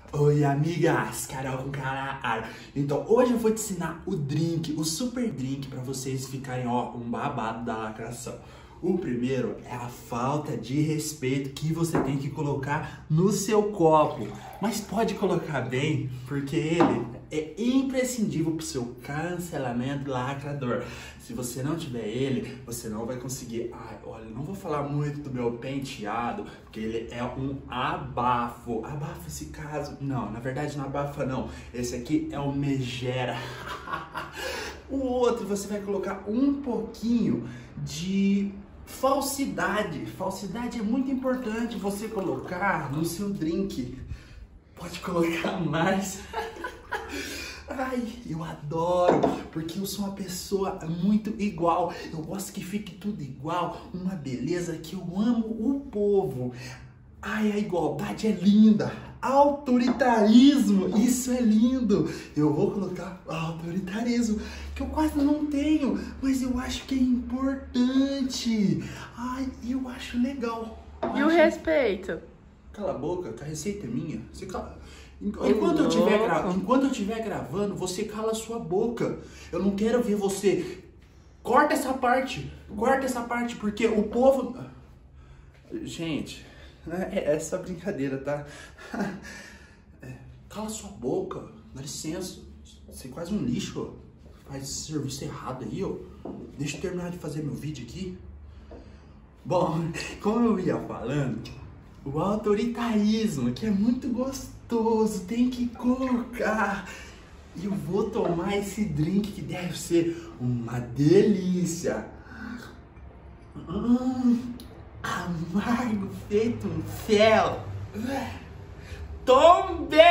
Oi, amigas, Carol com caralho. Então, hoje eu vou te ensinar o drink, o super drink, pra vocês ficarem, ó, um babado da lacração. O primeiro é a falta de respeito que você tem que colocar no seu copo. Mas pode colocar bem, porque ele é imprescindível pro seu cancelamento lacrador. Se você não tiver ele, você não vai conseguir. Ai, olha, não vou falar muito do meu penteado, porque ele é um abafo. Abafa esse caso. Não, na verdade não abafa não. Esse aqui é o megera. O outro você vai colocar um pouquinho de falsidade. Falsidade é muito importante você colocar no seu drink. Pode colocar mais. Ai, eu adoro, porque eu sou uma pessoa muito igual. Eu gosto que fique tudo igual, uma beleza que eu amo o povo. Ai, a igualdade é linda. Autoritarismo, isso é lindo. Eu vou colocar autoritarismo, que eu quase não tenho, mas eu acho que é importante. Ai, eu acho legal. E o respeito? Cala a boca, que a receita é minha. Você cala... Enquanto eu estiver gravando, você cala a sua boca. Eu não quero ver você... Corta essa parte, porque o povo... Gente, é essa brincadeira, tá? Cala sua boca, dá licença. Você é quase um lixo, ó. Faz serviço errado aí, ó. Deixa eu terminar de fazer meu vídeo aqui. Bom, como eu ia falando, o autoritarismo, que é muito gostoso, tem que colocar. E eu vou tomar esse drink que deve ser uma delícia. Amargo feito um fel. Tombe!